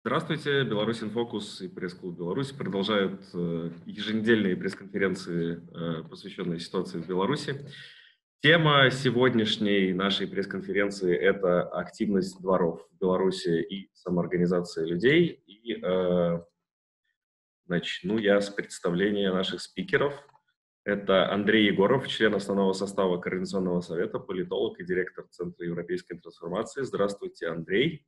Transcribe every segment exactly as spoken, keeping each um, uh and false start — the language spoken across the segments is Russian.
Здравствуйте, Беларусь Инфокус и пресс-клуб Беларусь продолжают э, еженедельные пресс-конференции, э, посвященные ситуации в Беларуси. Тема сегодняшней нашей пресс-конференции – это активность дворов в Беларуси и самоорганизация людей. И э, начну я с представления наших спикеров. Это Андрей Егоров, член основного состава Координационного совета, политолог и директор Центра европейской трансформации. Здравствуйте, Андрей.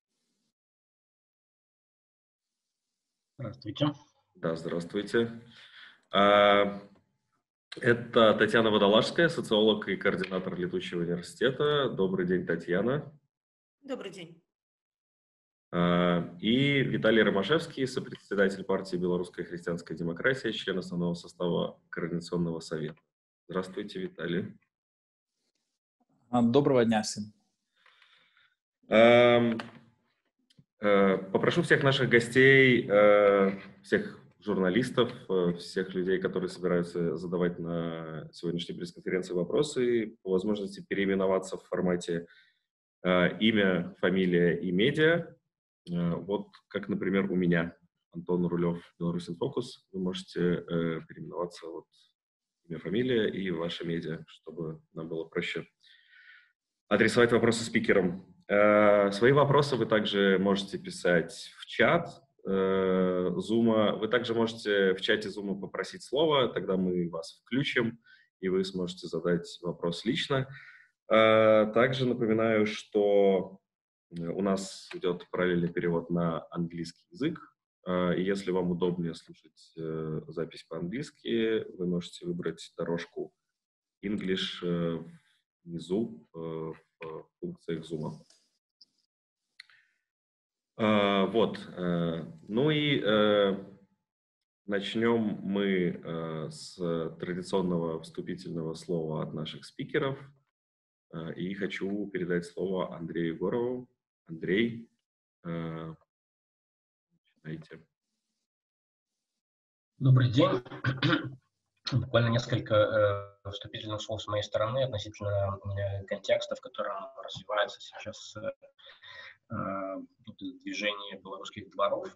Здравствуйте. Да, здравствуйте. А, Это Татьяна Водолажская, социолог и координатор Летучего университета. Добрый день, Татьяна. Добрый день. А, И Виталий Ромашевский, сопредседатель партии «Белорусская христианская демократия», член основного состава Координационного совета. Здравствуйте, Виталий. Доброго дня всем. А, а, Попрошу всех наших гостей, а, всех журналистов, всех людей, которые собираются задавать на сегодняшней пресс-конференции вопросы, по возможности переименоваться в формате э, имя, фамилия и медиа. Э, вот как, например, у меня, Антон Рулев, Беларусь Инфокус. Вы можете э, переименоваться вот имя, фамилия и ваше медиа, чтобы нам было проще адресовать вопросы спикерам. Э, свои вопросы вы также можете писать в чат Зума. Вы также можете в чате Зума попросить слово, тогда мы вас включим, и вы сможете задать вопрос лично. Также напоминаю, что у нас идет параллельный перевод на английский язык, и если вам удобнее слушать запись по-английски, вы можете выбрать дорожку English внизу в функциях Зума. Uh, вот, uh, ну и uh, начнем мы uh, с традиционного вступительного слова от наших спикеров. Uh, и хочу передать слово Андрею Егорову. Андрей, uh, начинайте. Добрый день. Буквально несколько э, вступительных слов с моей стороны относительно э, контекста, в котором развивается сейчас э, движение белорусских дворов.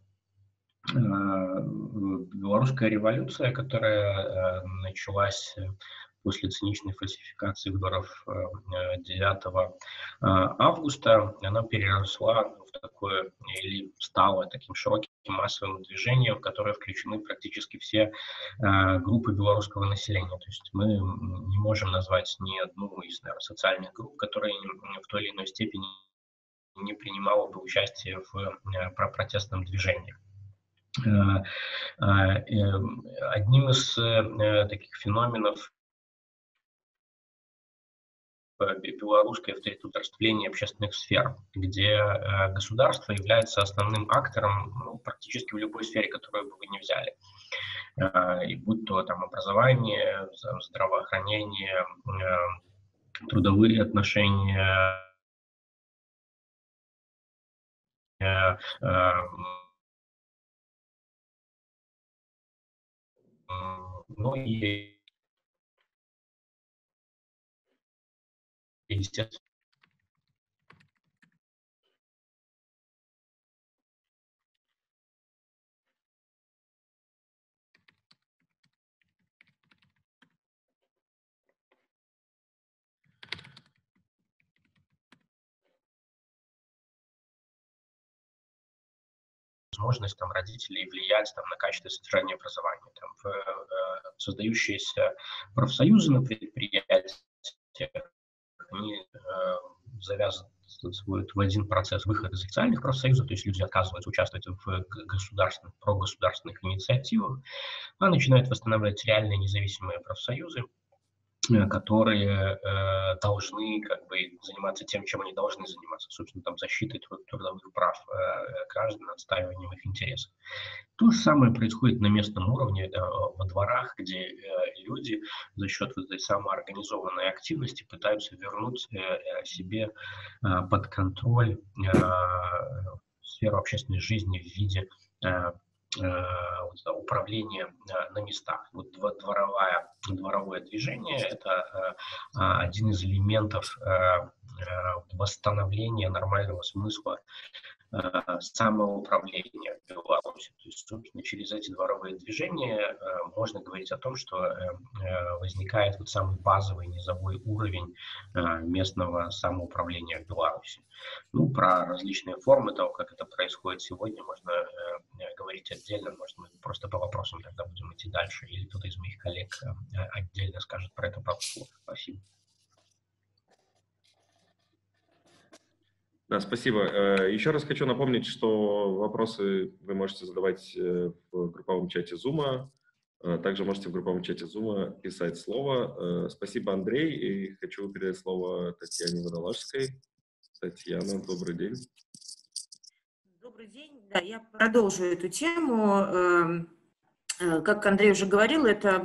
Белорусская революция, которая началась после циничной фальсификации выборов девятого августа, она переросла в такое, или стала таким широким массовым движением, в которое включены практически все группы белорусского населения. То есть мы не можем назвать ни одну из, наверное, социальных групп, которая в той или иной степени не принимала бы участие в протестном движении. Одним из таких феноменов белорусское авторитетворствление общественных сфер, где государство является основным актором ну, практически в любой сфере, которую бы вы ни взяли. И будь то там образование, здравоохранение, трудовые отношения, ну и, естественно, возможность там, родителей влиять там, на качество содержания образования. Там, в, э, создающиеся профсоюзы на предприятиях, они э, завязывают в один процесс выхода из официальных профсоюзов, то есть люди отказываются участвовать в государственных, прогосударственных инициативах, а начинают восстанавливать реальные независимые профсоюзы, которые э, должны как бы заниматься тем, чем они должны заниматься, собственно, там, защитой трудовых прав э, граждан, отстаиванием их интересов. То же самое происходит на местном уровне, э, во дворах, где э, люди за счет вот этой самоорганизованной активности пытаются вернуть э, себе э, под контроль э, сферу общественной жизни в виде э, управления на местах. Вот дворовая, дворовое движение – это один из элементов восстановления нормального смысла самоуправления в Беларуси. То есть, собственно, через эти дворовые движения можно говорить о том, что возникает вот самый базовый низовой уровень местного самоуправления в Беларуси. Ну, про различные формы того, как это происходит сегодня, можно говорить отдельно, может, мы просто по вопросам тогда будем идти дальше, или кто-то из моих коллег отдельно скажет про это пару слов. Спасибо. Да, спасибо. Еще раз хочу напомнить, что вопросы вы можете задавать в групповом чате Zoom. Также можете в групповом чате Zoom писать слово. Спасибо, Андрей. И хочу передать слово Татьяне Водолажской. Татьяна, добрый день. Добрый день. Да, я продолжу эту тему. Как Андрей уже говорил, это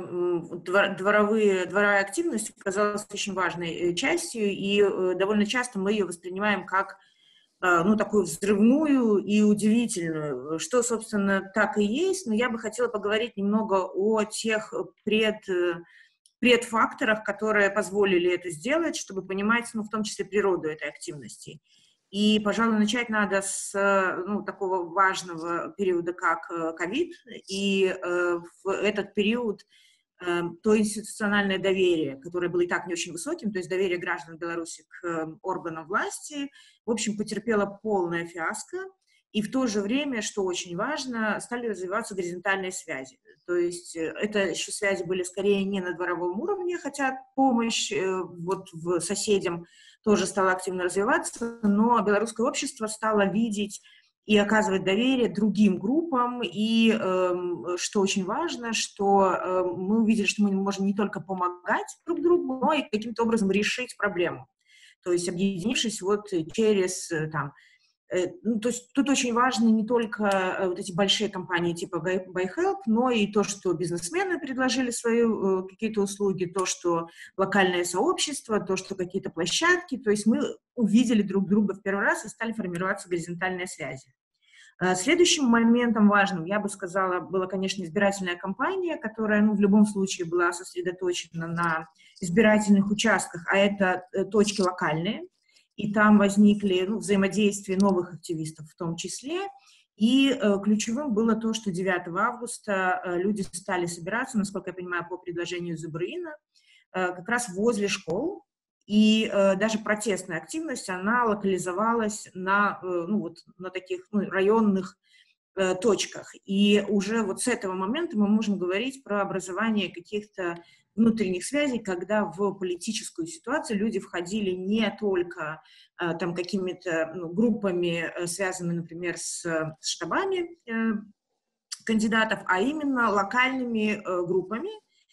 дворовые, дворовая активность оказалась очень важной частью, и довольно часто мы ее воспринимаем как ну, такую взрывную и удивительную, что, собственно, так и есть, но я бы хотела поговорить немного о тех пред, предфакторах, которые позволили это сделать, чтобы понимать, ну, в том числе, природу этой активности. И, пожалуй, начать надо с ну, такого важного периода, как ковид, и э, в этот период э, то институциональное доверие, которое было и так не очень высоким, то есть доверие граждан Беларуси к э, органам власти, в общем, потерпело полное фиаско, и в то же время, что очень важно, стали развиваться горизонтальные связи. То есть это еще связи были скорее не на дворовом уровне, хотя помощь э, вот в соседям тоже стала активно развиваться, но белорусское общество стало видеть и оказывать доверие другим группам, и, э, что очень важно, что э, мы увидели, что мы можем не только помогать друг другу, но и каким-то образом решить проблему. То есть объединившись вот через там, Ну, то есть тут очень важны не только вот эти большие компании типа BuyHelp, но и то, что бизнесмены предложили свои какие-то услуги, то, что локальное сообщество, то, что какие-то площадки. То есть мы увидели друг друга в первый раз и стали формироваться горизонтальные связи. Следующим моментом важным, я бы сказала, была, конечно, избирательная кампания, которая ну, в любом случае была сосредоточена на избирательных участках, а это точки локальные. И там возникли ну, взаимодействия новых активистов в том числе. И э, ключевым было то, что девятого августа э, люди стали собираться, насколько я понимаю, по предложению Зубрина, э, как раз возле школ. И э, даже протестная активность, она локализовалась на, э, ну, вот, на таких ну, районных э, точках. И уже вот с этого момента мы можем говорить про образование каких-то внутренних связей, когда в политическую ситуацию люди входили не только э, там какими-то ну, группами, э, связанными, например, с, с штабами э, кандидатов, а именно локальными э, группами.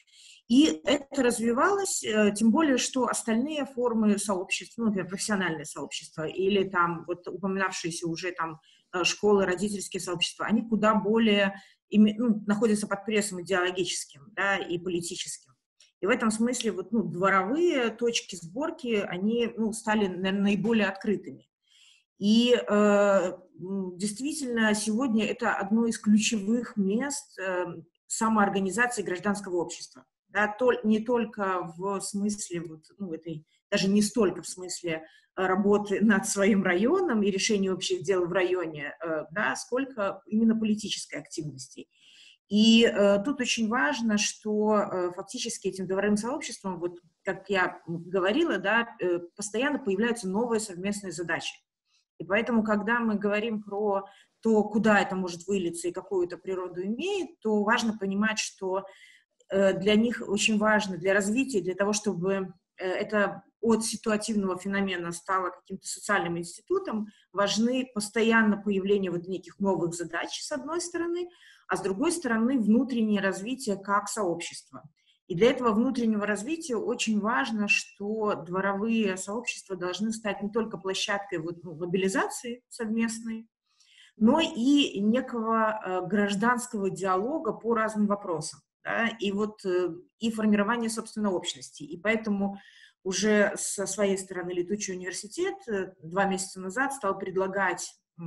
И это развивалось, э, тем более, что остальные формы сообщества, ну, например, профессиональное сообщество или там вот упоминавшиеся уже там школы, родительские сообщества, они куда более ну, находятся под прессом идеологическим, да, и политическим. И в этом смысле вот, ну, дворовые точки сборки, они ну, стали, наверное, наиболее открытыми. И э, действительно, сегодня это одно из ключевых мест э, самоорганизации гражданского общества. Да, то, не только в смысле, вот, ну, этой, даже не столько в смысле работы над своим районом и решения общих дел в районе, э, да, сколько именно политической активности. И э, тут очень важно, что э, фактически этим дворовым сообществом, вот как я говорила, да, э, постоянно появляются новые совместные задачи. И поэтому, когда мы говорим про то, куда это может вылиться и какую это природу имеет, то важно понимать, что э, для них очень важно, для развития, для того, чтобы э, это от ситуативного феномена стало каким-то социальным институтом, важны постоянно появление вот неких новых задач, с одной стороны, а с другой стороны, внутреннее развитие как сообщества. И для этого внутреннего развития очень важно, что дворовые сообщества должны стать не только площадкой вот, ну, мобилизации совместной, но и некого э, гражданского диалога по разным вопросам, да, и, вот, э, и формирования собственной общности. И поэтому уже со своей стороны Летучий университет э, два месяца назад стал предлагать э,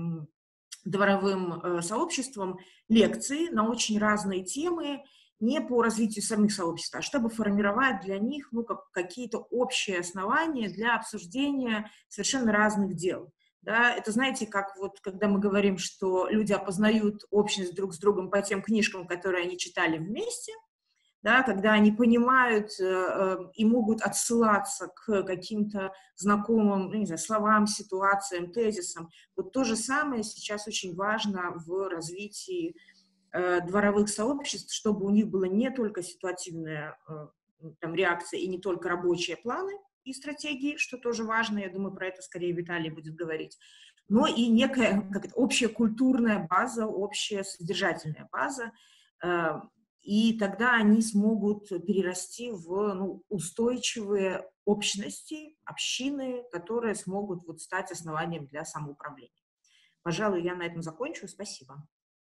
дворовым э, сообществам лекции на очень разные темы, не по развитию самих сообществ, а чтобы формировать для них ну, как, какие-то общие основания для обсуждения совершенно разных дел. Да, это, знаете, как вот, когда мы говорим, что люди опознают общность друг с другом по тем книжкам, которые они читали вместе, да, когда они понимают э, э, и могут отсылаться к каким-то знакомым, ну, не знаю, словам, ситуациям, тезисам. Вот то же самое сейчас очень важно в развитии э, дворовых сообществ, чтобы у них была не только ситуативная э, там, реакция и не только рабочие планы и стратегии, что тоже важно, я думаю, про это скорее Виталий будет говорить, но и некая как это, общая культурная база, общая содержательная база, э, и тогда они смогут перерасти в ну, устойчивые общности, общины, которые смогут вот, стать основанием для самоуправления. Пожалуй, я на этом закончу. Спасибо.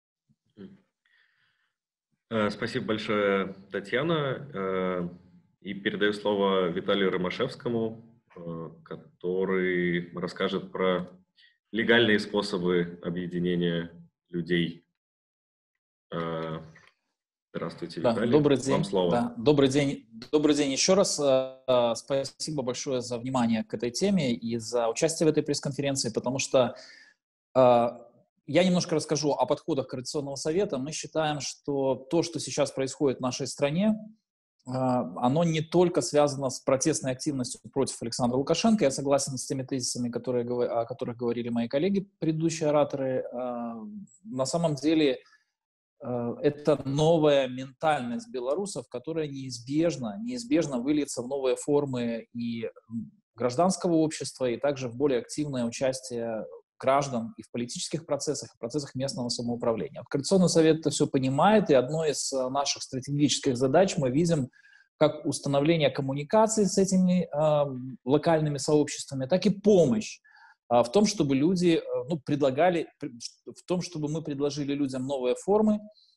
Спасибо большое, Татьяна. И передаю слово Виталию Ромашевскому, который расскажет про легальные способы объединения людей. Здравствуйте, да, Виталий. Добрый день. Вам слово. Да, добрый день. Добрый день еще раз. Спасибо большое за внимание к этой теме и за участие в этой пресс-конференции, потому что я немножко расскажу о подходах Координационного совета. Мы считаем, что то, что сейчас происходит в нашей стране, оно не только связано с протестной активностью против Александра Лукашенко. Я согласен с теми тезисами, которые, о которых говорили мои коллеги, предыдущие ораторы. На самом деле, это новая ментальность белорусов, которая неизбежно, неизбежно выльется в новые формы и гражданского общества, и также в более активное участие граждан и в политических процессах, и в процессах местного самоуправления. Вот Координационный совет это все понимает, и одной из наших стратегических задач мы видим как установление коммуникации с этими э, локальными сообществами, так и помощь в том, чтобы люди, ну, предлагали, в том, чтобы мы предложили людям новые формы,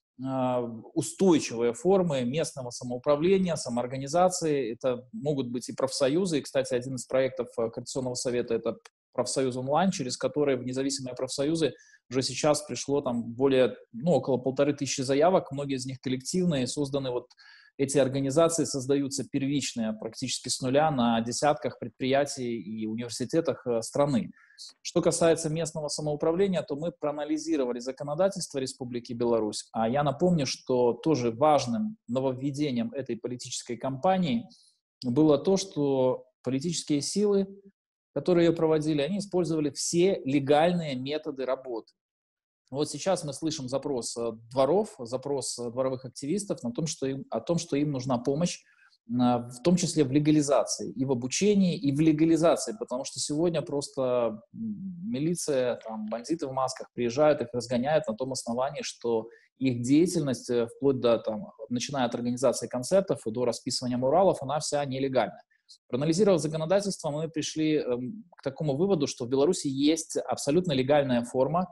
устойчивые формы местного самоуправления, самоорганизации. Это могут быть и профсоюзы. И, кстати, один из проектов Координационного совета — это профсоюз онлайн, через который в независимые профсоюзы уже сейчас пришло там более, ну, около полторы тысячи заявок. Многие из них коллективные, созданы вот эти организации, создаются первичные практически с нуля на десятках предприятий и университетах страны. Что касается местного самоуправления, то мы проанализировали законодательство Республики Беларусь. А я напомню, что тоже важным нововведением этой политической кампании было то, что политические силы, которые ее проводили, они использовали все легальные методы работы. Вот сейчас мы слышим запрос дворов, запрос дворовых активистов на том, что им, о том, что им нужна помощь, в том числе в легализации, и в обучении, и в легализации, потому что сегодня просто милиция, там, бандиты в масках приезжают, их разгоняют на том основании, что их деятельность, вплоть до, там, начиная от организации концертов и до расписывания муралов, она вся нелегальная. Проанализировав законодательство, мы пришли к такому выводу, что в Беларуси есть абсолютно легальная форма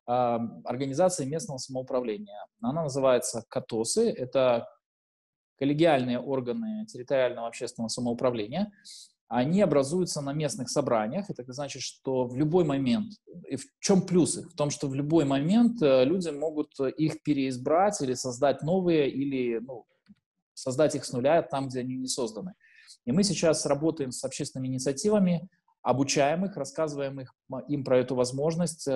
организации местного самоуправления. Она называется КАТОСы, это коллегиальные органы территориального общественного самоуправления. Они образуются на местных собраниях. Это значит, что в любой момент, и в чем плюсы? В том, что в любой момент люди могут их переизбрать или создать новые, или ну, создать их с нуля там, где они не созданы. И мы сейчас работаем с общественными инициативами, обучаем их, рассказываем их, им про эту возможность.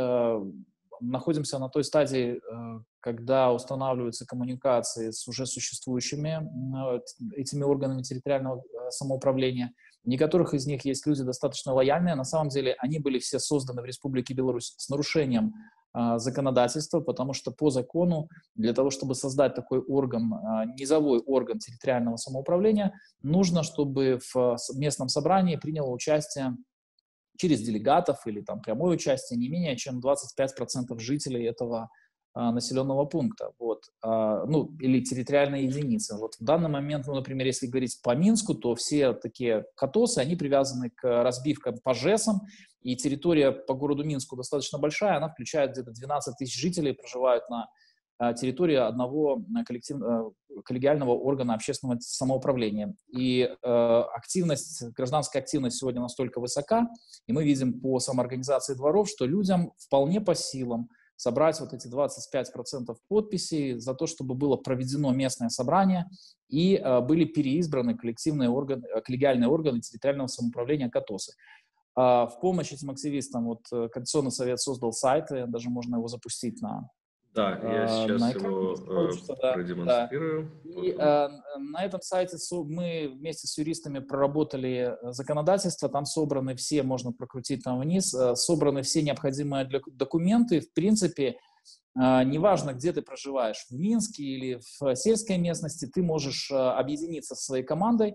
Находимся на той стадии, когда устанавливаются коммуникации с уже существующими этими органами территориального самоуправления. В некоторых из них есть люди достаточно лояльные. На самом деле они были все созданы в Республике Беларусь с нарушением законодательства, потому что по закону для того, чтобы создать такой орган, низовой орган территориального самоуправления, нужно, чтобы в местном собрании приняло участие через делегатов или там прямое участие не менее чем двадцать пять процентов жителей этого а, населенного пункта, вот, а, ну, или территориальной единицы. Вот в данный момент, ну, например, если говорить по Минску, то все такие КАТОСы, они привязаны к разбивкам по ЖЭСам, и территория по городу Минску достаточно большая, она включает где-то двенадцать тысяч жителей, проживают на а, территории одного коллектив, коллегиального органа общественного самоуправления. И э, активность, гражданская активность сегодня настолько высока, и мы видим по самоорганизации дворов, что людям вполне по силам собрать вот эти двадцать пять процентов подписей за то, чтобы было проведено местное собрание и э, были переизбраны коллективные органы, коллегиальные органы территориального самоуправления КАТОСы. В помощь этим активистам вот Координационный совет создал сайт, и даже можно его запустить на Да, я сейчас на экране, его получится, э, да, продемонстрирую. да. Вот И он. э, на этом сайте мы вместе с юристами проработали законодательство, там собраны все, можно прокрутить там вниз, собраны все необходимые документы. В принципе, э, неважно, где ты проживаешь, в Минске или в сельской местности, ты можешь э, объединиться со своей командой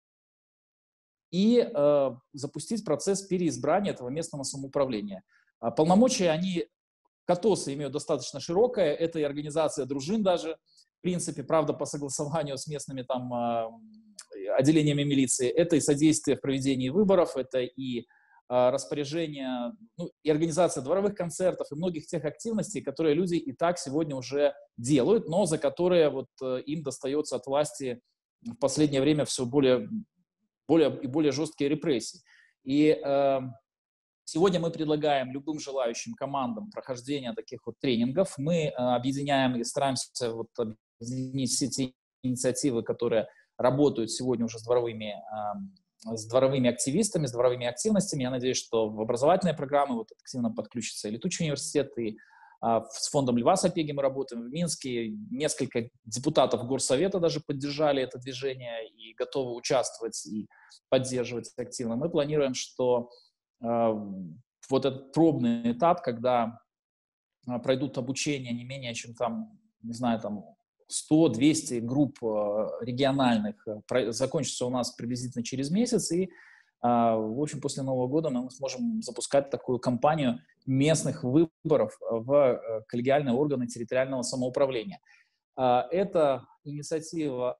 и э, запустить процесс переизбрания этого местного самоуправления. А полномочия, они, КАТОСы имеют достаточно широкое, это и организация дружин даже, в принципе, правда, по согласованию с местными там э, отделениями милиции, это и содействие в проведении выборов, это и э, распоряжение, ну, и организация дворовых концертов, и многих тех активностей, которые люди и так сегодня уже делают, но за которые вот э, им достается от власти в последнее время все более более и более жесткие репрессии. И э, сегодня мы предлагаем любым желающим командам прохождения таких вот тренингов. Мы э, объединяем и стараемся вот объединить все те инициативы, которые работают сегодня уже с дворовыми, э, с дворовыми активистами, с дворовыми активностями. Я надеюсь, что в образовательные программы вот активно подключится и Летучий университет, и с фондом Льва Сапеги мы работаем в Минске. Несколько депутатов Горсовета даже поддержали это движение и готовы участвовать и поддерживать активно. Мы планируем, что э, вот этот пробный этап, когда э, пройдут обучение не менее чем там, не знаю, там сто-двести групп э, региональных, э, закончится у нас приблизительно через месяц, и в общем, после Нового года мы сможем запускать такую кампанию местных выборов в коллегиальные органы территориального самоуправления. Эта инициатива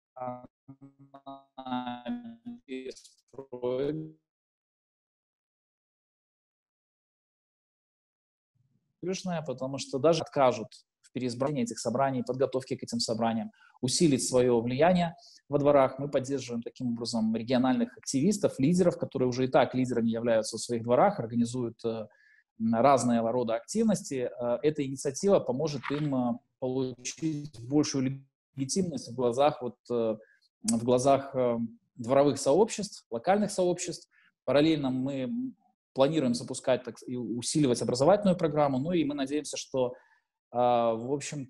потому что даже откажут в переизбрании этих собраний, подготовке к этим собраниям, усилить свое влияние во дворах. Мы поддерживаем таким образом региональных активистов, лидеров, которые уже и так лидерами являются в своих дворах, организуют э, разные рода активности. Э, эта инициатива поможет им э, получить большую легитимность в глазах, вот, э, в глазах э, дворовых сообществ, локальных сообществ. Параллельно мы планируем запускать так, и усиливать образовательную программу, ну и мы надеемся, что в общем,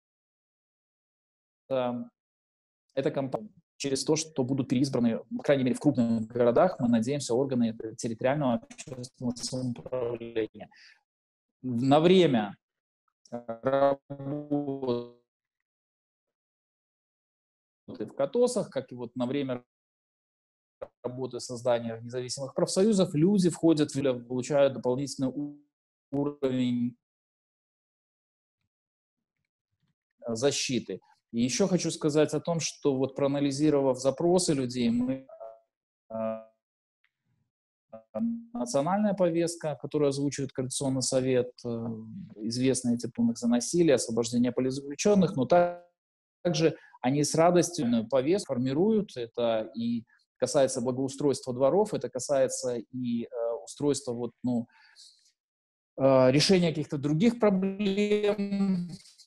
эта кампания через то, что будут переизбраны, по крайней мере, в крупных городах, мы надеемся, органы территориального общественного самоуправления. На время работы в КАТОСах, как и вот на время работы создания независимых профсоюзов, люди входят, получают дополнительный уровень защиты. И еще хочу сказать о том, что вот проанализировав запросы людей, мы э, национальная повестка, которую озвучивает Координационный совет, э, известные эти пункты за насилие, освобождение политзаключенных, но также они с радостью повестку формируют. Это и касается благоустройства дворов, это касается и э, устройства вот, ну, э, решения каких-то других проблем.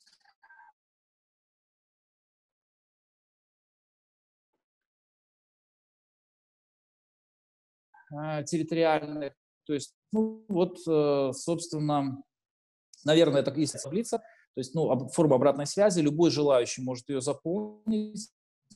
Территориальных, то есть, ну, вот, собственно, наверное, это если таблица, то есть, ну, форма обратной связи, любой желающий может ее заполнить,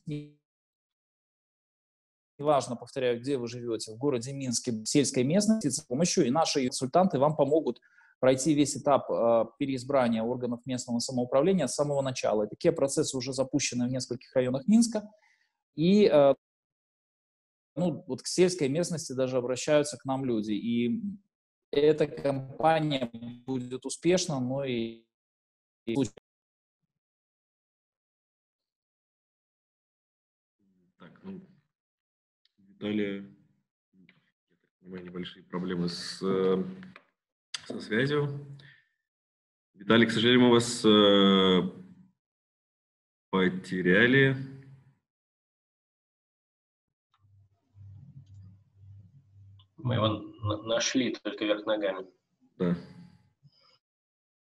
неважно, повторяю, где вы живете, в городе Минске, в сельской местности, с помощью, и наши консультанты вам помогут пройти весь этап э, переизбрания органов местного самоуправления с самого начала. И такие процессы уже запущены в нескольких районах Минска, и э, ну, вот к сельской местности даже обращаются к нам люди. И эта кампания будет успешна, но и... и... Так, ну, Виталия, я так понимаю, небольшие проблемы с, со связью. Виталий, к сожалению, мы вас э, потеряли. Мы его нашли только вверх ногами. Да.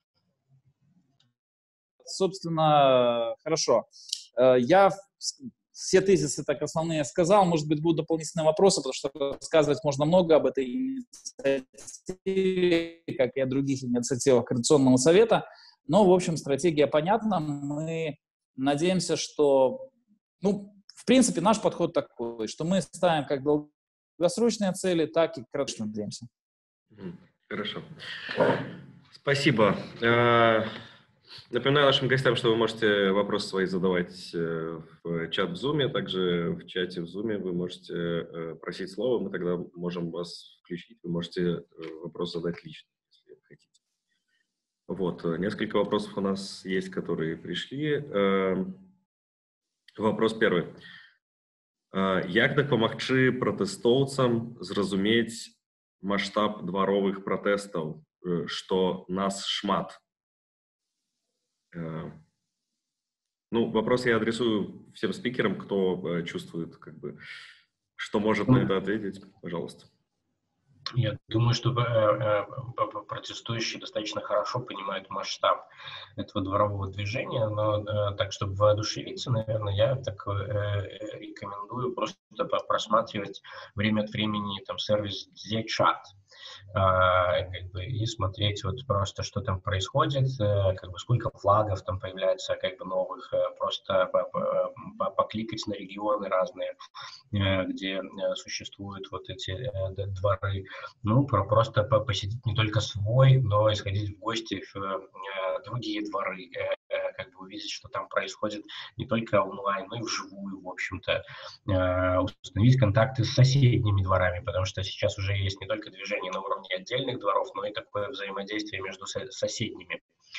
Собственно, хорошо. Я все тезисы так основные я сказал. Может быть, будут дополнительные вопросы, потому что рассказывать можно много об этой инициативе, как и о других инициативах Координационного совета. Но, в общем, стратегия понятна. Мы надеемся, что, ну, в принципе, наш подход такой, что мы ставим как долгосрочные цели, так и краткосрочные надеемся. Хорошо. Спасибо. Напоминаю нашим гостям, что вы можете вопросы свои задавать в чат в Zoom, также в чате в Zoom вы можете просить слова, мы тогда можем вас включить, вы можете вопрос задать лично, если хотите. Вот, несколько вопросов у нас есть, которые пришли. Вопрос первый. Як дапамагчы пратэстоўцам зразумець масштаб дваровых пратэстаў, што нас шмат? Ну, вопрос я адресую всем спикерам, кто чувствует, как бы, что может на это ответить. Пожалуйста. Я думаю, что протестующие достаточно хорошо понимают масштаб этого дворового движения, но так, чтобы воодушевиться, наверное, я так рекомендую просто просматривать время от времени там сервис Zchat. Uh, как бы, и смотреть вот просто, что там происходит, uh, как бы сколько флагов там появляется, как бы новых, uh, просто покликать на регионы разные, uh, где uh, существуют вот эти uh, дворы, ну, про просто посетить не только свой, но и сходить в гости в uh, другие дворы, uh, как бы увидеть, что там происходит не только онлайн, но и вживую, в общем-то, uh, установить контакты с соседними дворами, потому что сейчас уже есть не только движение на уровне отдельных дворов, но и такое взаимодействие между соседними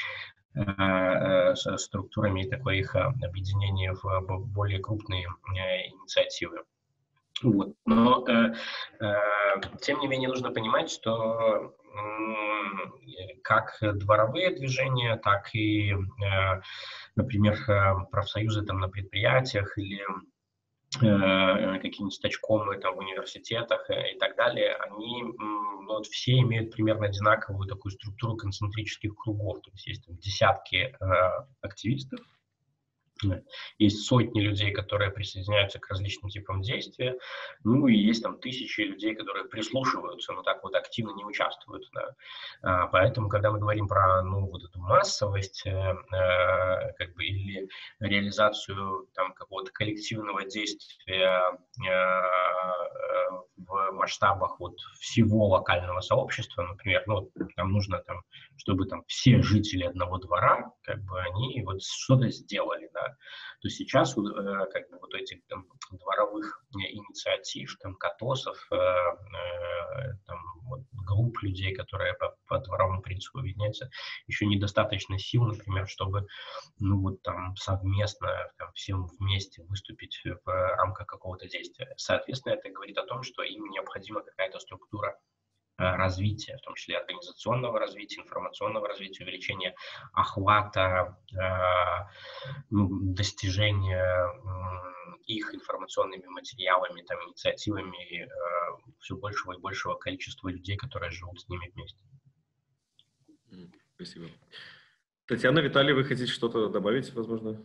э, э, структурами и такое их объединение в более крупные э, инициативы. Вот. Но, э, э, тем не менее, нужно понимать, что э, как дворовые движения, так и, э, например, профсоюзы там, на предприятиях или какие-нибудь стачкомы там в университетах и так далее, они ну, вот все имеют примерно одинаковую такую структуру концентрических кругов. То есть есть там десятки э, активистов, есть сотни людей, которые присоединяются к различным типам действия, ну и есть там тысячи людей, которые прислушиваются, но так вот активно не участвуют. Да. А, поэтому, когда мы говорим про ну, вот эту массовость э, э, как бы, или реализацию там, какого-то коллективного действия э, э, в масштабах вот, всего локального сообщества, например, ну, нам нужно, там, чтобы там, все жители одного двора, как бы они вот что-то сделали, да, то сейчас э, как бы вот этих там, дворовых инициатив, там, катосов, э, э, там, вот, групп людей, которые по, по дворовому принципу объединяются, еще недостаточно сил, например, чтобы ну, вот, там, совместно там, всем вместе выступить в рамках какого-то действия. Соответственно, это говорит о том, что им необходима какая-то структура развития, в том числе организационного развития, информационного развития, увеличения охвата, э, ну, достижения э, их информационными материалами, там, инициативами э, все большего и большего количества людей, которые живут с ними вместе. Спасибо. Татьяна, Виталий, вы хотите что-то добавить, возможно?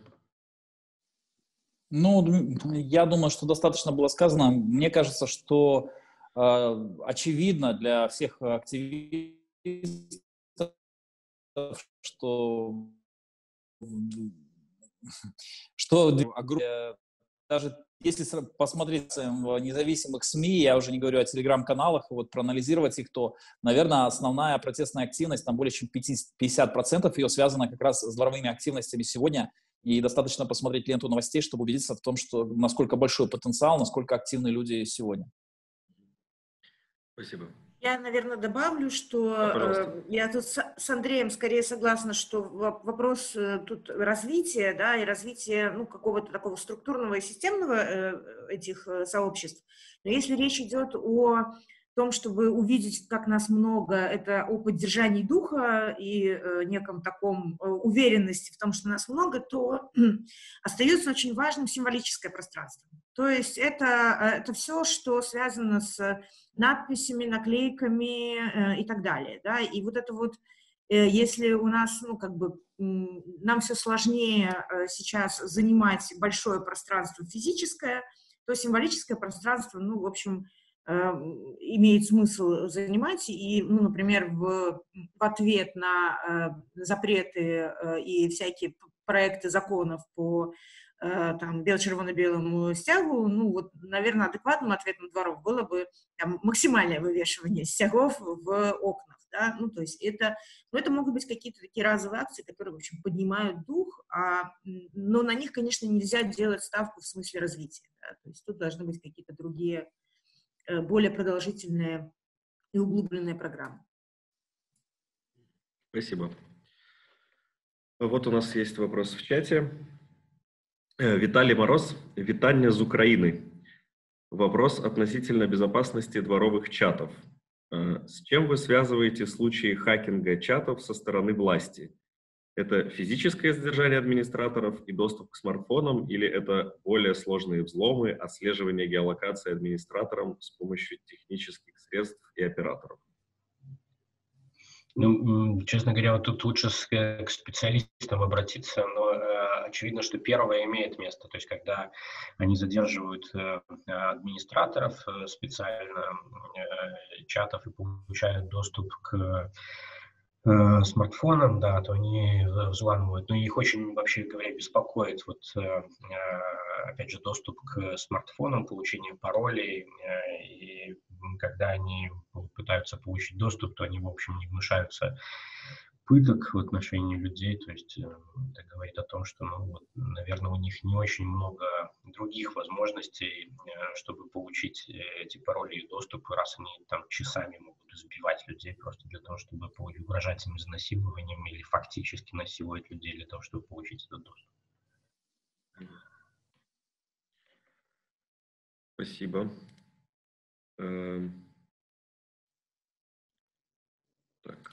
Ну, я думаю, что достаточно было сказано. Мне кажется, что очевидно для всех активистов, что, что даже если посмотреть в независимых СМИ, я уже не говорю о телеграм-каналах, вот проанализировать их, то, наверное, основная протестная активность, там более чем пятьдесят процентов ее связана как раз с дворовыми активностями сегодня. И достаточно посмотреть ленту новостей, чтобы убедиться в том, что насколько большой потенциал, насколько активны люди сегодня. Спасибо. Я, наверное, добавлю, что э, я тут с, с Андреем скорее согласна, что вопрос э, тут развития, да, и развития ну, какого-то такого структурного и системного э, этих э, сообществ. Но если речь идет о том, чтобы увидеть, как нас много, это о поддержании духа и э, неком таком э, уверенности в том, что нас много, то э, остается очень важным символическое пространство. То есть это, это все, что связано с надписями, наклейками э, и так далее. Да? И вот это вот если у нас, ну, как бы, нам все сложнее сейчас занимать большое пространство физическое, то символическое пространство, ну, в общем, имеет смысл занимать, и, ну, например, в, в ответ на э, запреты э, и всякие проекты законов по э, там, бело-червоно-белому стягу, ну, вот, наверное, адекватным ответом дворов было бы там, максимальное вывешивание стягов в окнах, да, ну, то есть это, ну, это могут быть какие-то такие разовые акции, которые, в общем, поднимают дух, а, но на них, конечно, нельзя делать ставку в смысле развития, да, то есть тут должны быть какие-то другие более продолжительная и углубленная программа. Спасибо. Вот у нас есть вопрос в чате. Виталий Мороз. Витание из Украины. Вопрос относительно безопасности дворовых чатов. С чем вы связываете случаи хакинга чатов со стороны власти? Это физическое задержание администраторов и доступ к смартфонам, или это более сложные взломы, отслеживание геолокации администратором с помощью технических средств и операторов? Ну, честно говоря, вот тут лучше с, к специалистам обратиться, но э, очевидно, что первое имеет место. То есть, когда они задерживают э, администраторов э, специально э, чатов и получают доступ к э, смартфонам, да, то они взламывают. Но их очень, вообще говоря, беспокоит вот, э, опять же, доступ к смартфонам, получение паролей, э, и когда они пытаются получить доступ, то они, в общем, не гнушаются пыток в отношении людей, то есть э, это говорит о том, что, ну, вот, наверное, у них не очень много других возможностей, э, чтобы получить эти пароли и доступ, раз они там часами могут избивать людей просто для того, чтобы угрожать им изнасилованием или фактически насиловать людей для того, чтобы получить этот доступ. Спасибо. Так.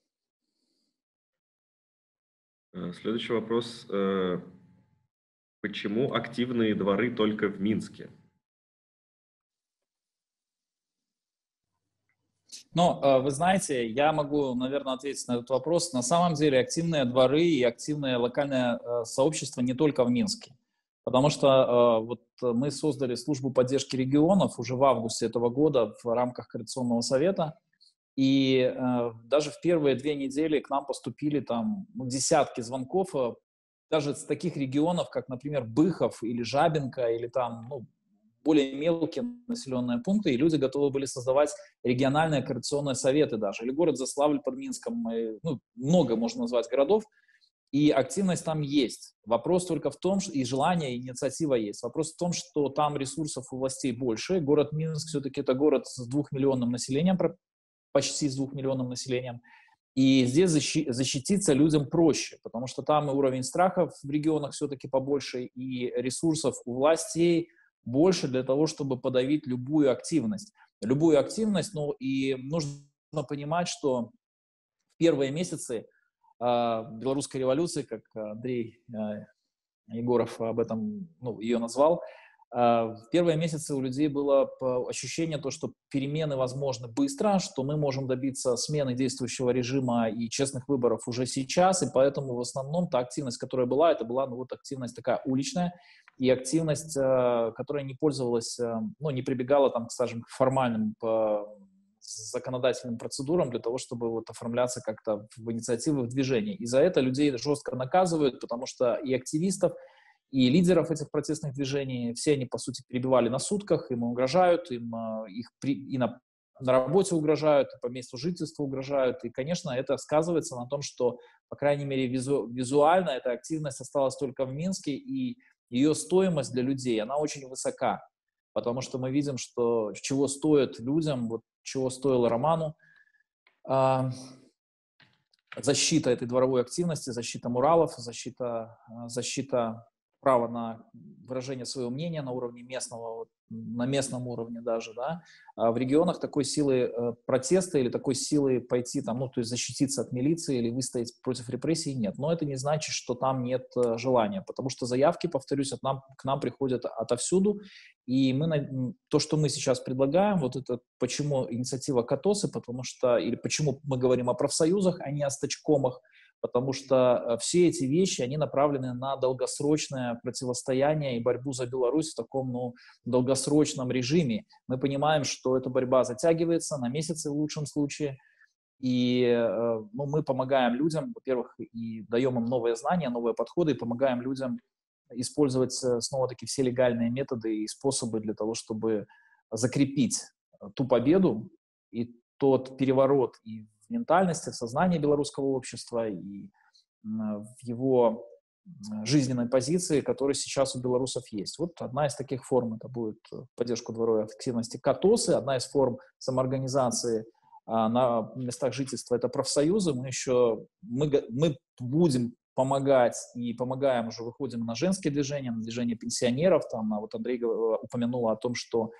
Следующий вопрос. Почему активные дворы только в Минске? Ну, вы знаете, я могу, наверное, ответить на этот вопрос. На самом деле активные дворы и активное локальное сообщество не только в Минске. Потому что вот мы создали службу поддержки регионов уже в августе этого года в рамках Координационного совета. И э, даже в первые две недели к нам поступили там ну, десятки звонков, э, даже с таких регионов, как, например, Быхов или Жабинка, или там ну, более мелкие населенные пункты, и люди готовы были создавать региональные координационные советы даже, или город Заславль под Минском, и, ну, много можно назвать городов, и активность там есть. Вопрос только в том, что и желание, и инициатива есть. Вопрос в том, что там ресурсов у властей больше. Город Минск все-таки это город с двухмиллионным населением, почти с двухмиллионным населением. И здесь защи- защититься людям проще, потому что там и уровень страхов в регионах все-таки побольше, и ресурсов у властей больше для того, чтобы подавить любую активность. Любую активность, ну и нужно понимать, что в первые месяцы э, белорусской революции, как Андрей э, Егоров об этом, ну, ее назвал, в первые месяцы у людей было ощущение, то, что перемены возможны быстро, что мы можем добиться смены действующего режима и честных выборов уже сейчас, и поэтому в основном та активность, которая была, это была ну, вот активность такая уличная, и активность, которая не пользовалась, ну, не прибегала, там, скажем, к формальным законодательным процедурам для того, чтобы вот оформляться как-то в инициативы, в движении. И за это людей жестко наказывают, потому что и активистов, и лидеров этих протестных движений, все они, по сути, перебивали на сутках, им угрожают, им их при, и на, на работе угрожают, и по месту жительства угрожают. И, конечно, это сказывается на том, что, по крайней мере, визу, визуально эта активность осталась только в Минске, и ее стоимость для людей, она очень высока. Потому что мы видим, что чего стоит людям, вот чего стоило Роману, э, защита этой дворовой активности, защита муралов, защита, защита право на выражение своего мнения на уровне местного, вот, на местном уровне даже, да, а в регионах такой силы э, протеста или такой силы пойти там, ну, то есть защититься от милиции или выстоять против репрессий нет. Но это не значит, что там нет э, желания, потому что заявки, повторюсь, от нам, к нам приходят отовсюду, и мы, то, что мы сейчас предлагаем, вот это, почему инициатива Катосы, потому что, или почему мы говорим о профсоюзах, а не о стачкомах, потому что все эти вещи, они направлены на долгосрочное противостояние и борьбу за Беларусь в таком, ну, долгосрочном режиме. Мы понимаем, что эта борьба затягивается на месяцы в лучшем случае, и ну, мы помогаем людям, во-первых, и даем им новые знания, новые подходы, и помогаем людям использовать снова-таки все легальные методы и способы для того, чтобы закрепить ту победу и тот переворот и в ментальности, в сознании белорусского общества и в его жизненной позиции, которая сейчас у белорусов есть. Вот одна из таких форм, это будет поддержку дворовой активности Катосы, одна из форм самоорганизации а, на местах жительства — это профсоюзы. Мы еще, мы, мы будем помогать и помогаем, уже выходим на женские движения, на движение пенсионеров. Там, а вот Андрей упомянул о том, что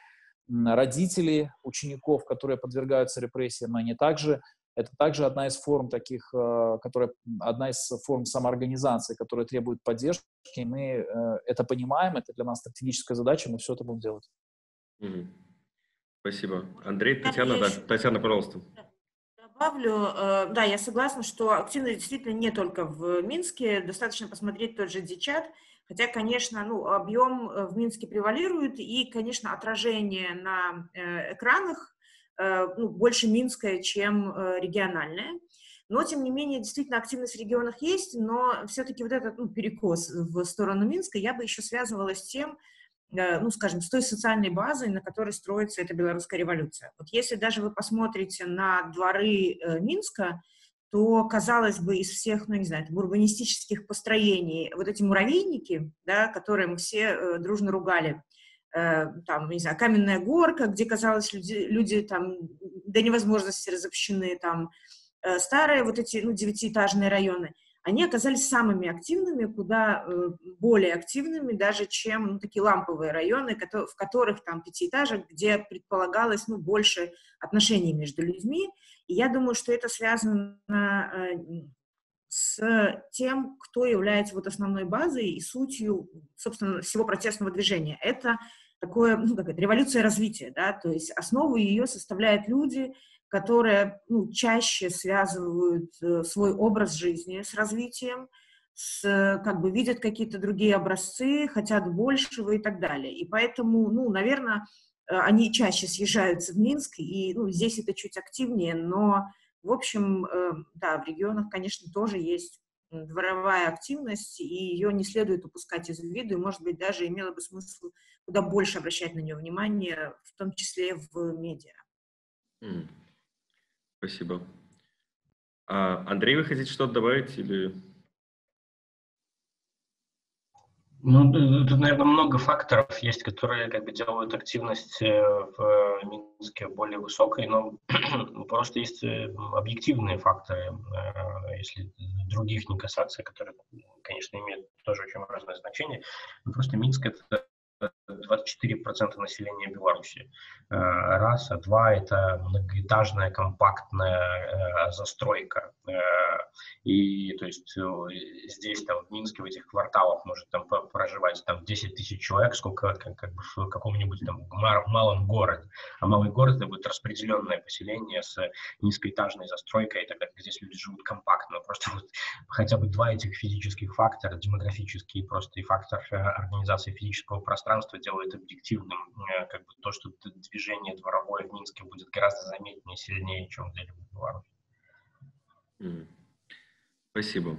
родители учеников, которые подвергаются репрессиям, они также, это также одна из форм таких, которая, одна из форм самоорганизации, которая требует поддержки. Мы это понимаем, это для нас стратегическая задача, мы все это будем делать. Mm-hmm. Спасибо. Андрей, Татьяна, да. Татьяна, пожалуйста. Добавлю, да, я согласна, что активность действительно не только в Минске, достаточно посмотреть тот же Дичат, хотя, конечно, ну, объем в Минске превалирует, и, конечно, отражение на экранах ну, больше минское, чем региональное. Но, тем не менее, действительно, активность в регионах есть, но все-таки вот этот ну, перекос в сторону Минска я бы еще связывала с тем, ну, скажем, с той социальной базой, на которой строится эта белорусская революция. Вот если даже вы посмотрите на дворы э, Минска, то, казалось бы, из всех, ну, не знаю, там, урбанистических построений, вот эти муравейники, да, которые мы все э, дружно ругали, э, там, не знаю, Каменная Горка, где, казалось, люди, люди там до невозможности разобщены, там, э, старые вот эти, ну, девятиэтажные районы, они оказались самыми активными, куда э, более активными даже, чем ну, такие ламповые районы, ко- в которых там пятиэтажек, где предполагалось ну, больше отношений между людьми. И я думаю, что это связано э, с тем, кто является вот основной базой и сутью, собственно, всего протестного движения. Это такое, ну, как это, революция развития, да, то есть основу ее составляют люди, которые ну, чаще связывают э, свой образ жизни с развитием, с, как бы видят какие-то другие образцы, хотят большего и так далее. И поэтому, ну, наверное, э, они чаще съезжаются в Минск, и ну, здесь это чуть активнее, но, в общем, э, да, в регионах, конечно, тоже есть дворовая активность, и ее не следует упускать из виду, и, может быть, даже имело бы смысл куда больше обращать на нее внимание, в том числе в медиа. Mm. Спасибо. А, Андрей, вы хотите что-то добавить или... Ну, тут, наверное, много факторов есть, которые как бы делают активность в Минске более высокой, но просто есть объективные факторы, если других не касаться, которые, конечно, имеют тоже очень разное значение. Но просто Минск — это двадцать четыре процента населения Беларуси. Раз, а два — это многоэтажная компактная застройка. И то есть здесь, там, в Минске, в этих кварталах может там проживать там десять тысяч человек, сколько как, как бы в каком-нибудь там малом городе. А малый город — это будет распределенное поселение с низкоэтажной застройкой, и так как здесь люди живут компактно. Просто вот хотя бы два этих физических фактора, демографический просто и фактор организации физического пространства, делает объективным как бы то, что движение дворовое в Минске будет гораздо заметнее и сильнее, чем где-либо в Беларуси. Mm. Спасибо.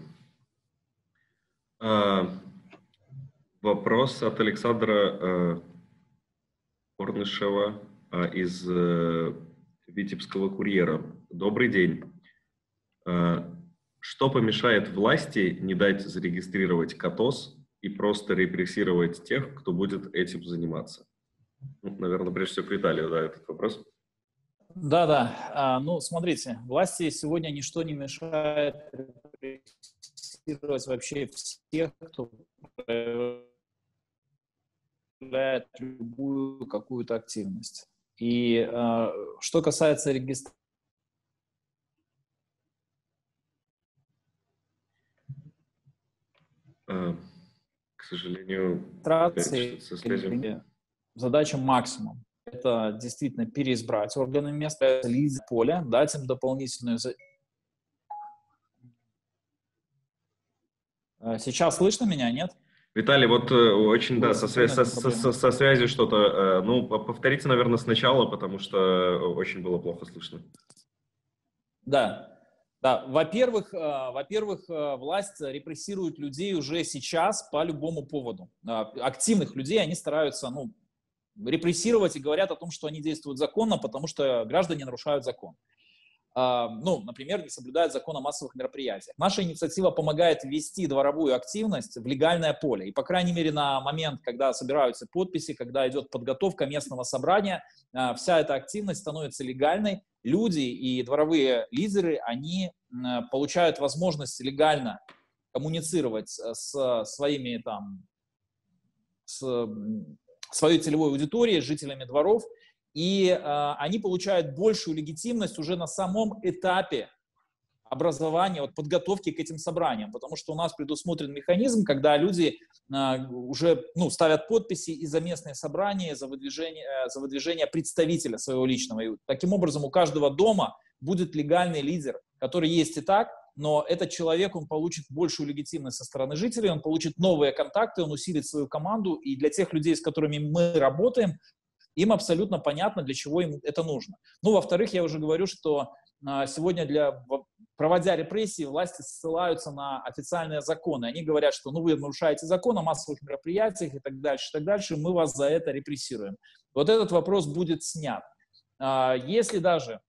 А, вопрос от Александра а, Корнышева а, из а, Витебского курьера. Добрый день. А, что помешает власти не дать зарегистрировать Катос и просто репрессировать тех, кто будет этим заниматься? Ну, наверное, прежде всего к Виталию, да, этот вопрос. Да, да. А, ну, смотрите, власти сегодня ничто не мешает репрессировать вообще всех, кто проявляет осуществляет любую какую-то активность. И э, что касается регистрации, А, к сожалению, опять что-то со связью. задача максимум. Это действительно переизбрать органы места, лидер поля, дать им дополнительную... Сейчас слышно меня, нет? Виталий, вот очень, да, со, свя- со, со, со связью что-то. Ну, повторите, наверное, сначала, потому что очень было плохо слышно. Да. Да, во-первых, во-первых, власть репрессирует людей уже сейчас по любому поводу. Активных людей они стараются, ну, репрессировать и говорят о том, что они действуют законно, потому что граждане нарушают закон. Ну, например, не соблюдают закон о массовых мероприятиях. Наша инициатива помогает ввести дворовую активность в легальное поле. И, по крайней мере, на момент, когда собираются подписи, когда идет подготовка местного собрания, вся эта активность становится легальной. Люди и дворовые лидеры, они получают возможность легально коммуницировать с своими, там, с своей целевой аудиторией, с жителями дворов, и э, они получают большую легитимность уже на самом этапе образования, вот, подготовки к этим собраниям, потому что у нас предусмотрен механизм, когда люди э, уже, ну, ставят подписи и за местные собрания, за выдвижение, э, за выдвижение представителя своего личного. И таким образом у каждого дома будет легальный лидер, который есть и так, но этот человек, он получит большую легитимность со стороны жителей, он получит новые контакты, он усилит свою команду, и для тех людей, с которыми мы работаем, им абсолютно понятно, для чего им это нужно. Ну, во-вторых, я уже говорю, что а, сегодня, для, проводя репрессии, власти ссылаются на официальные законы. Они говорят, что ну, вы нарушаете закон о массовых мероприятиях и так дальше, и так дальше, мы вас за это репрессируем. Вот этот вопрос будет снят. А, если даже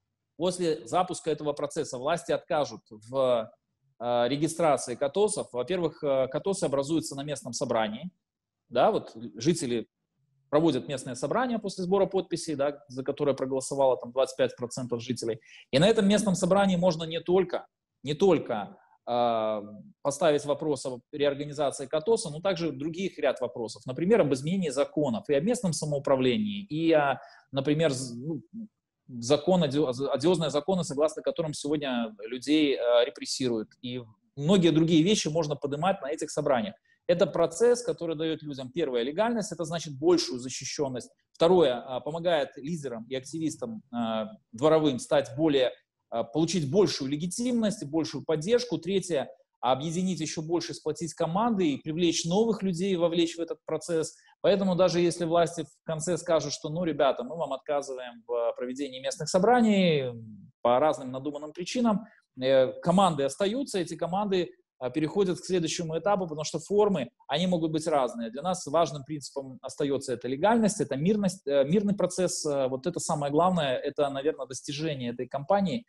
после запуска этого процесса власти откажут в а, регистрации КАТОСов, во-первых, КАТОСы образуются на местном собрании, да, вот жители проводят местное собрание после сбора подписей, да, за которое проголосовало там двадцать пять процентов жителей. И на этом местном собрании можно не только, не только э, поставить вопрос о реорганизации КАТОСа, но также других ряд вопросов. Например, об изменении законов и о местном самоуправлении, и, о, например, ну, закон, одиозные законы, согласно которым сегодня людей э, репрессируют. И многие другие вещи можно поднимать на этих собраниях. Это процесс, который дает людям, первое, легальность, это значит большую защищенность. Второе, помогает лидерам и активистам дворовым стать более, получить большую легитимность и большую поддержку. Третье, объединить еще больше, сплотить команды и привлечь новых людей, вовлечь в этот процесс. Поэтому даже если власти в конце скажут, что, ну, ребята, мы вам отказываем в проведении местных собраний по разным надуманным причинам, команды остаются, эти команды переходят к следующему этапу, потому что формы, они могут быть разные. Для нас важным принципом остается это легальность, это мирность, мирный процесс. Вот это самое главное, это, наверное, достижение этой кампании.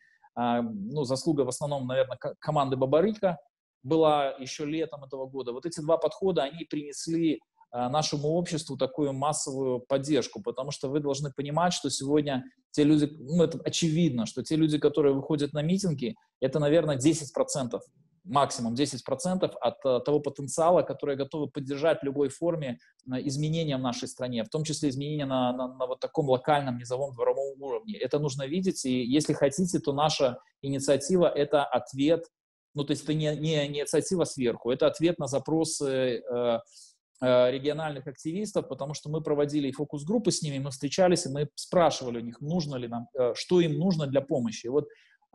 Ну, заслуга в основном, наверное, команды Бабарыка была еще летом этого года. Вот эти два подхода, они принесли нашему обществу такую массовую поддержку, потому что вы должны понимать, что сегодня те люди, ну, это очевидно, что те люди, которые выходят на митинги, это, наверное, десять процентов. Максимум десять процентов от uh, того потенциала, который готовы поддержать в любой форме uh, изменения в нашей стране, в том числе изменения на, на, на вот таком локальном низовом дворовом уровне. Это нужно видеть, и если хотите, то наша инициатива — это ответ, ну, то есть это не, не, не инициатива сверху, это ответ на запросы uh, uh, региональных активистов, потому что мы проводили и фокус-группы с ними, мы встречались, и мы спрашивали у них, нужно ли нам, uh, что им нужно для помощи. И вот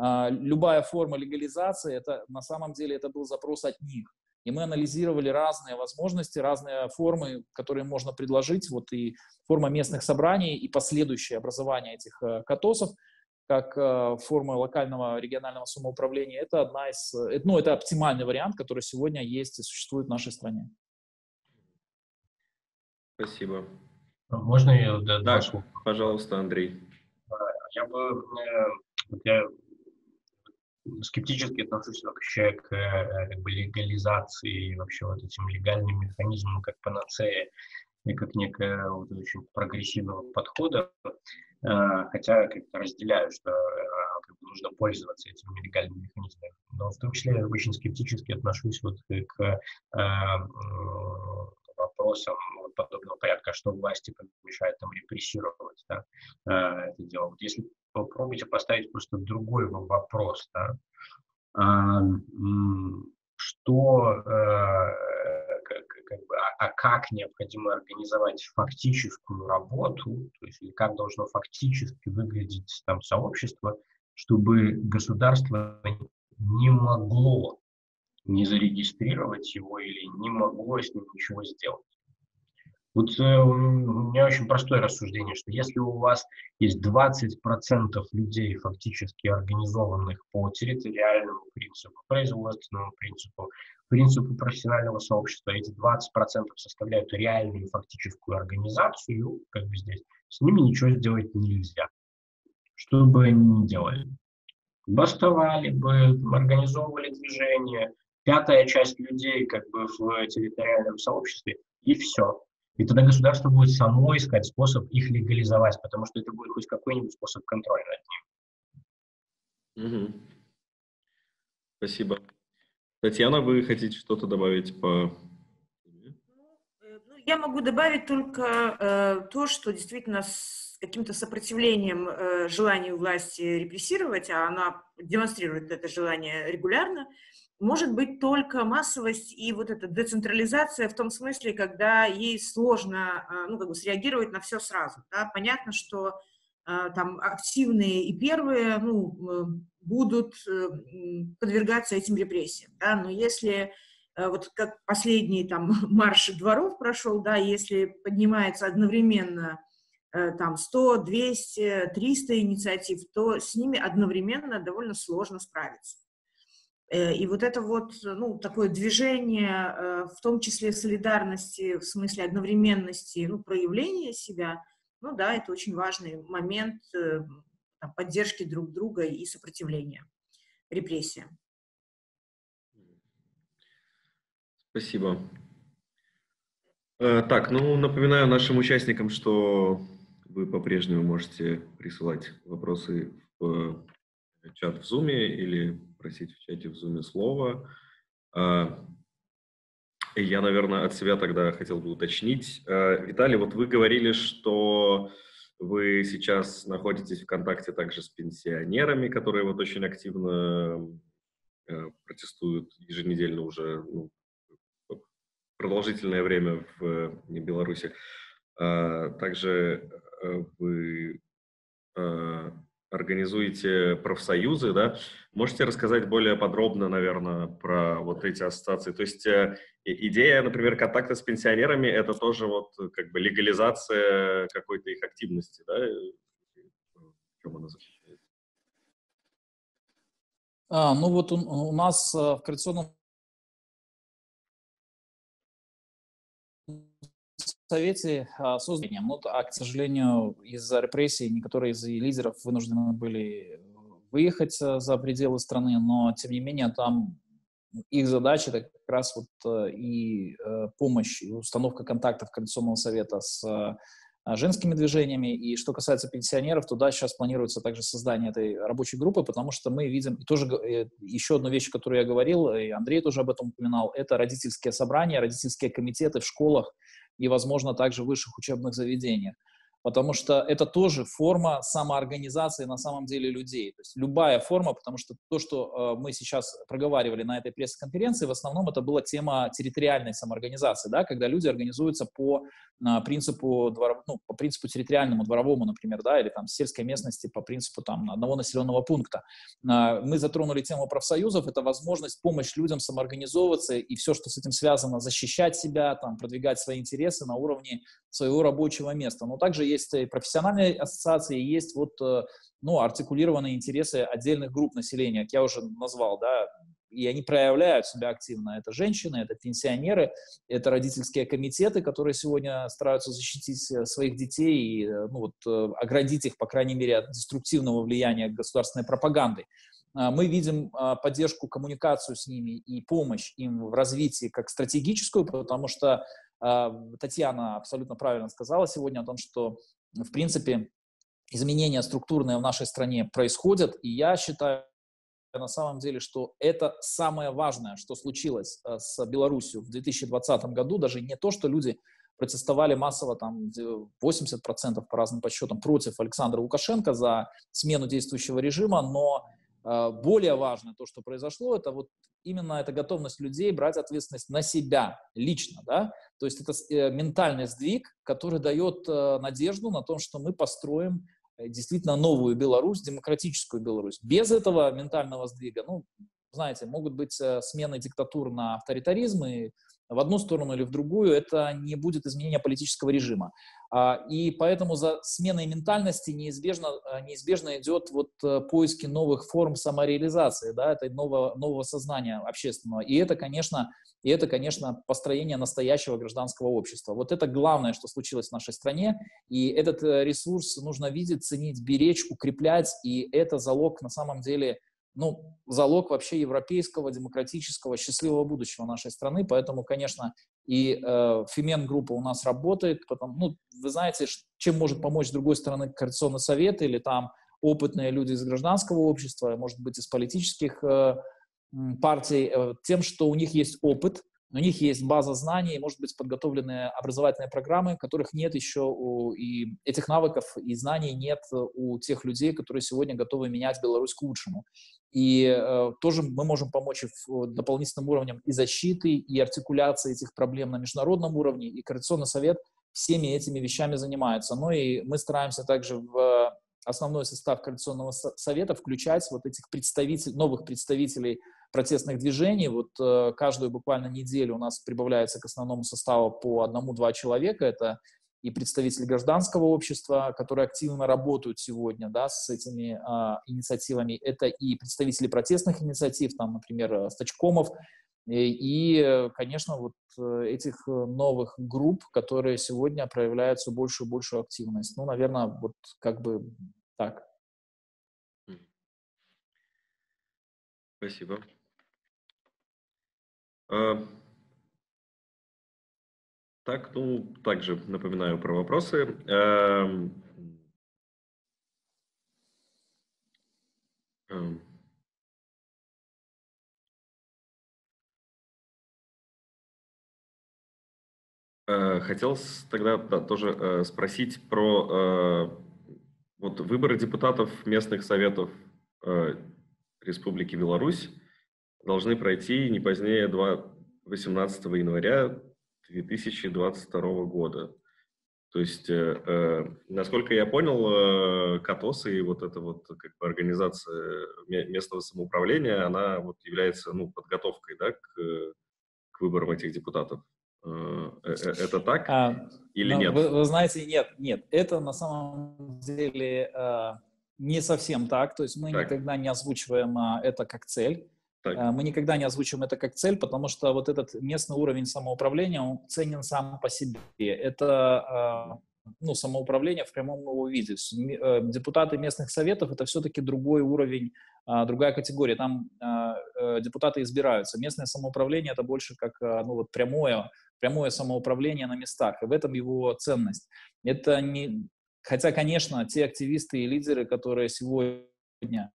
любая форма легализации, это на самом деле это был запрос от них. И мы анализировали разные возможности, разные формы, которые можно предложить. Вот и форма местных собраний, и последующее образование этих КАТОСов, как форма локального регионального самоуправления, это одна из, ну, это оптимальный вариант, который сегодня есть и существует в нашей стране. Спасибо. Можно я да, да, пожалуйста, Андрей. Я бы я скептически отношусь вообще к как бы, легализации и вообще вот этим легальным механизмам как панацея и как некое вот, очень прогрессивного подхода, хотя как-то разделяю, что как бы, нужно пользоваться этими легальными механизмами, но в том числе очень скептически отношусь вот к вопросам вот, подобного порядка, что власти помешает там репрессировать, да, это дело. Вот если попробуйте поставить просто другой вопрос, да, что, как, как бы, а, а как необходимо организовать фактическую работу, то есть как должно фактически выглядеть там сообщество, чтобы государство не могло не зарегистрировать его или не могло с ним ничего сделать. Вот э, у меня очень простое рассуждение, что если у вас есть двадцать процентов людей, фактически организованных по территориальному принципу, производственному принципу, принципу профессионального сообщества, эти двадцать процентов составляют реальную фактическую организацию, как бы здесь, с ними ничего сделать нельзя. Что бы они ни делали. Бастовали бы, организовывали движение, пятая часть людей как бы в территориальном сообществе, и все. И тогда государство будет само искать способ их легализовать, потому что это будет хоть какой-нибудь способ контроля над ним. Угу. Спасибо. Татьяна, вы хотите что-то добавить по... Я могу добавить только э, то, что действительно с каким-то сопротивлением э, желанию власти репрессировать, а она демонстрирует это желание регулярно, может быть только массовость и вот эта децентрализация в том смысле, когда ей сложно ну, как бы среагировать на все сразу. Да? Понятно, что там активные и первые ну, будут подвергаться этим репрессиям. Да? Но если вот как последний там марш дворов прошел, да, если поднимается одновременно там сто, двести, триста инициатив, то с ними одновременно довольно сложно справиться. И вот это вот, ну, такое движение, в том числе солидарности, в смысле одновременности, ну, проявления себя, ну, да, это очень важный момент там, поддержки друг друга и сопротивления репрессиям. Спасибо. Так, ну, напоминаю нашим участникам, что вы по-прежнему можете присылать вопросы в чат в Zoom или просить в чате в Zoom слово. Я, наверное, от себя тогда хотел бы уточнить. Виталий, вот вы говорили, что вы сейчас находитесь в контакте также с пенсионерами, которые вот очень активно протестуют еженедельно уже ну, продолжительное время в Беларуси. Также вы организуете профсоюзы, да? Можете рассказать более подробно, наверное, про вот эти ассоциации? То есть э, идея, например, контакта с пенсионерами — это тоже вот как бы легализация какой-то их активности, да? В чем она заключается? А, ну вот у, у нас в Координационном Совете создания, ну, а, к сожалению, из-за репрессий некоторые из лидеров вынуждены были выехать за пределы страны, но, тем не менее, там их задача — это как раз вот и помощь, и установка контактов Координационного совета с женскими движениями. И что касается пенсионеров, туда сейчас планируется также создание этой рабочей группы, потому что мы видим, и тоже еще одну вещь, которую я говорил, и Андрей тоже об этом упоминал, это родительские собрания, родительские комитеты в школах и, возможно, также в высших учебных заведениях. Потому что это тоже форма самоорганизации на самом деле людей. То есть любая форма, потому что то, что э, мы сейчас проговаривали на этой пресс-конференции, в основном это была тема территориальной самоорганизации, да, когда люди организуются по э, принципу, двор, ну, по принципу территориальному, дворовому, например, да, или там сельской местности по принципу там, одного населенного пункта. Э, мы затронули тему профсоюзов, это возможность, помощь людям самоорганизовываться и все, что с этим связано, защищать себя, там, продвигать свои интересы на уровне своего рабочего места. Но также есть и профессиональные ассоциации, есть вот, ну, артикулированные интересы отдельных групп населения, как я уже назвал, да, и они проявляют себя активно. Это женщины, это пенсионеры, это родительские комитеты, которые сегодня стараются защитить своих детей и, ну, вот, оградить их, по крайней мере, от деструктивного влияния государственной пропаганды. Мы видим поддержку, коммуникацию с ними и помощь им в развитии как стратегическую, потому что Татьяна абсолютно правильно сказала сегодня о том, что, в принципе, изменения структурные в нашей стране происходят, и я считаю на самом деле, что это самое важное, что случилось с Беларусью в две тысячи двадцатом году, даже не то, что люди протестовали массово, там, восемьдесят процентов по разным подсчетам, против Александра Лукашенко за смену действующего режима, но э, более важно то, что произошло, это вот именно эта готовность людей брать ответственность на себя лично, да, то есть это э, ментальный сдвиг, который дает э, надежду на то, что мы построим э, действительно новую Беларусь, демократическую Беларусь. Без этого ментального сдвига, ну, знаете, могут быть э, смены диктатур на авторитаризм, и в одну сторону или в другую, это не будет изменения политического режима. А, и поэтому за сменой ментальности неизбежно, неизбежно идет вот поиски новых форм самореализации, да, это нового, нового сознания общественного. И это, конечно, и это, конечно, построение настоящего гражданского общества. Вот это главное, что случилось в нашей стране, и этот ресурс нужно видеть, ценить, беречь, укреплять, и это залог, на самом деле, ну, залог вообще европейского, демократического, счастливого будущего нашей страны. Поэтому, конечно, и э, Фемен-группа у нас работает. Потому, ну, вы знаете, чем может помочь с другой стороны Координационный совет или там опытные люди из гражданского общества, может быть, из политических э, партий, э, тем, что у них есть опыт, у них есть база знаний, может быть, подготовленные образовательные программы, которых нет еще, у, и этих навыков и знаний нет у тех людей, которые сегодня готовы менять Беларусь к лучшему. И э, тоже мы можем помочь в дополнительным уровнем и защиты, и артикуляции этих проблем на международном уровне, и Координационный совет всеми этими вещами занимается. Ну и мы стараемся также в основной состав Координационного совета включать вот этих представителей, новых представителей протестных движений. Вот э, каждую буквально неделю у нас прибавляется к основному составу по одному-два человека. Это и представители гражданского общества, которые активно работают сегодня, да, с этими э, инициативами. Это и представители протестных инициатив, там, например, стачкомов. И, и, конечно, вот этих новых групп, которые сегодня проявляют все большую и большую активность. Ну, наверное, вот как бы так. Спасибо. А, так, ну, также напоминаю про вопросы. А, а, хотел тогда да, тоже э, спросить про э, вот выборы депутатов местных советов э, Республики Беларусь должны пройти не позднее восемнадцатого января две тысячи двадцать второго года. То есть, э, э, насколько я понял, э, КАТОС и вот эта вот как бы организация местного самоуправления, она вот является ну, подготовкой, да, к, к выборам этих депутатов. Э, э, это так а, или ну, нет? Вы, вы знаете, нет, нет, это на самом деле э, не совсем так. То есть мы Так. никогда не озвучиваем э, это как цель. Так. Мы никогда не озвучиваем это как цель, потому что вот этот местный уровень самоуправления, он ценен сам по себе. Это ну, самоуправление в прямом его виде. Депутаты местных советов — это все-таки другой уровень, другая категория. Там депутаты избираются. Местное самоуправление — это больше как ну, вот прямое, прямое самоуправление на местах, и в этом его ценность. Это не... Хотя, конечно, те активисты и лидеры, которые сегодня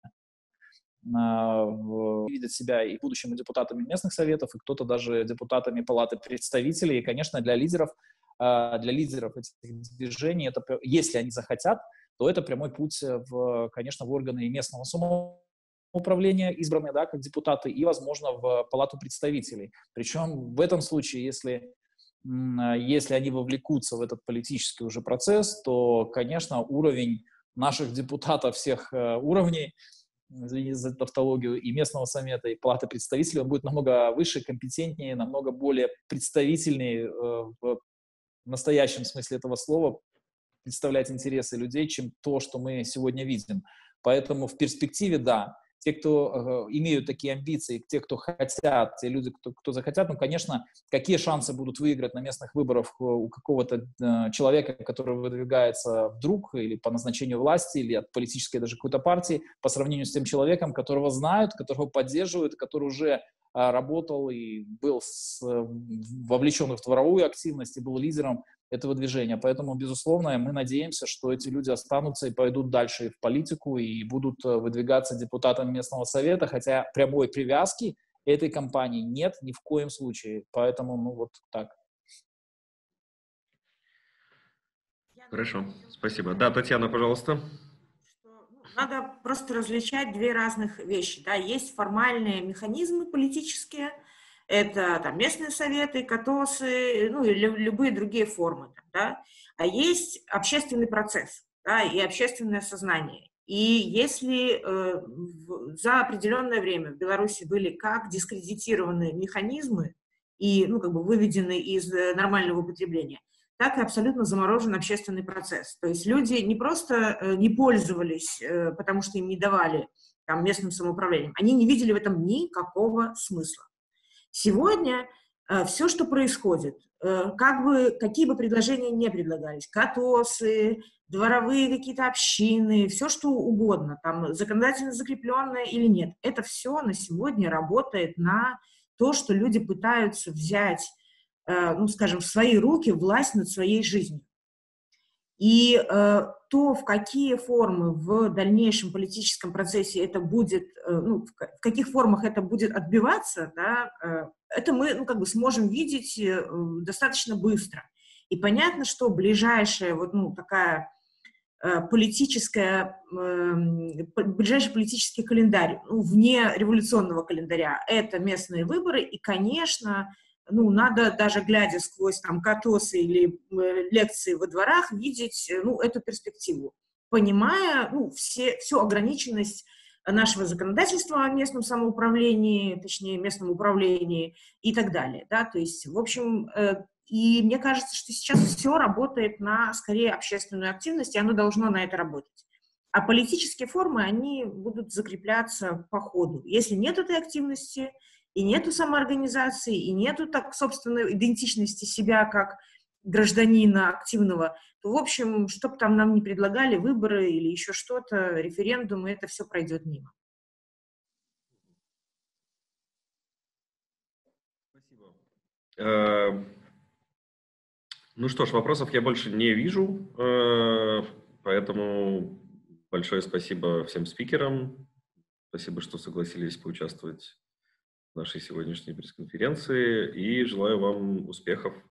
видят себя и будущими депутатами местных советов, и кто-то даже депутатами Палаты представителей. И, конечно, для лидеров, для лидеров этих движений, это, если они захотят, то это прямой путь, в, конечно, в органы местного самоуправления, избранные, да, как депутаты, и, возможно, в Палату представителей. Причем в этом случае, если, если они вовлекутся в этот политический уже процесс, то, конечно, уровень наших депутатов всех уровней, извините за тавтологию, и местного совета, и Палаты представителей, он будет намного выше, компетентнее, намного более представительнее э, в настоящем смысле этого слова представлять интересы людей, чем то, что мы сегодня видим. Поэтому в перспективе, да, те, кто э, имеют такие амбиции, те, кто хотят, те люди, кто, кто захотят, ну, конечно, какие шансы будут выиграть на местных выборах у какого-то э, человека, который выдвигается вдруг или по назначению власти, или от политической даже какой-то партии, по сравнению с тем человеком, которого знают, которого поддерживают, который уже э, работал и был с, э, вовлечен в дворовую активность и был лидером этого движения. Поэтому, безусловно, мы надеемся, что эти люди останутся и пойдут дальше в политику и будут выдвигаться депутатами местного совета, хотя прямой привязки этой кампании нет ни в коем случае. Поэтому, ну вот так. Хорошо, спасибо. Да, Татьяна, пожалуйста. Что, ну, надо просто различать две разных вещи. Да? Есть формальные механизмы политические, это там, местные советы, КАТОСы, ну и лю- любые другие формы. Там, да? А есть общественный процесс, да, и общественное сознание. И если э, в- за определенное время в Беларуси были как дискредитированы механизмы и ну, как бы выведены из э, нормального употребления, так и абсолютно заморожен общественный процесс. То есть люди не просто э, не пользовались, э, потому что им не давали там, местным самоуправлением, они не видели в этом никакого смысла. Сегодня э, все, что происходит, э, как бы, какие бы предложения ни предлагались, КАТОСы, дворовые какие-то общины, все что угодно, там, законодательно закрепленное или нет, это все на сегодня работает на то, что люди пытаются взять, э, ну, скажем, в свои руки власть над своей жизнью. И э, то, в какие формы в дальнейшем политическом процессе это будет, э, ну, в, в каких формах это будет отбиваться, да, э, это мы ну, как бы сможем видеть э, достаточно быстро. И понятно, что ближайшая вот ну, такая э, политическая, э, ближайший политический календарь, ну, вне революционного календаря, это местные выборы, и, конечно, ну, надо даже глядя сквозь там КАТОСы или э, лекции во дворах видеть, э, ну, эту перспективу, понимая, ну, все, всю ограниченность нашего законодательства о местном самоуправлении, точнее, местном управлении и так далее, да, то есть, в общем, э, и мне кажется, что сейчас все работает на, скорее, общественную активность, и оно должно на это работать. А политические формы, они будут закрепляться по ходу. Если нет этой активности, и нету самоорганизации, и нету так собственной идентичности себя как гражданина активного, то, в общем, что бы там нам ни предлагали, выборы или еще что-то, референдумы, это все пройдет мимо. Спасибо. Э, Ну что ж, вопросов я больше не вижу, э, поэтому большое спасибо всем спикерам. Спасибо, что согласились поучаствовать в нашей сегодняшней пресс-конференции, и желаю вам успехов